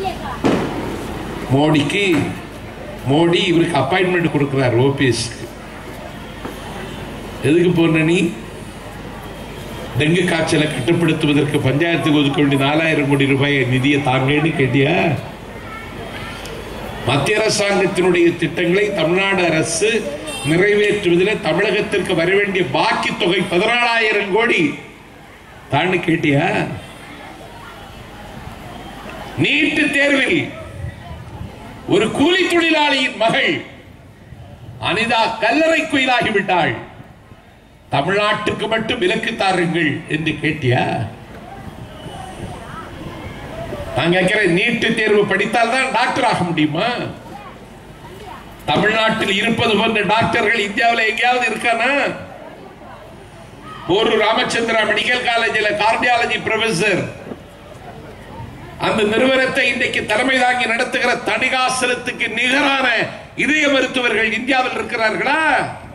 மோடி இவருக்கு அப்பாயின்மெண்ட் கொடுக்கிறார் ஓபிஎஸ்க்கு. எதுக்கு போன நீ? டெங்கு காய்ச்சலை கட்டுப்படுத்துவதற்கு பஞ்சாயத்துக்கு ஒதுக்க வேண்டிய 4000 கோடி ரூபாய் நிதியை தாங்கன்னு கேட்டியா? மத்திய அரசாங்கத்தினுடைய திட்டங்களை தமிழ்நாடு அரசு நிறைவேற்றுவதில் தமிழகத்திற்கு வர வேண்டிய பாக்கி தொகை 14,000 கோடி தாண்டி கேட்டியா? நீட்டு தேர்வில் ஒரு கூலி தொழிலாளியின் மகள் அனிதா கல்லறை குயிலாகிவிட்டாள். தமிழ்நாட்டுக்கு மட்டும் விலக்கு தாருங்கள் என்று கேட்டியா? நான் கேட்கிறேன், நீட்டு தேர்வு படித்தால் தான் டாக்டர் ஆக முடியுமா? தமிழ்நாட்டில் இருப்பது போன்ற டாக்டர்கள் இந்தியாவில் எங்கேயாவது இருக்கானா? ஒரு ராமச்சந்திரா மெடிக்கல் காலேஜில் கார்டியாலஜி ப்ரொஃபசர், அந்த நிறுவனத்தை இன்றைக்கு தலைமை தாங்கி நடத்துகிற தணிகாசலத்துக்கு நிகரான இதய மருத்துவர்கள் இந்தியாவில் இருக்கிறார்களா?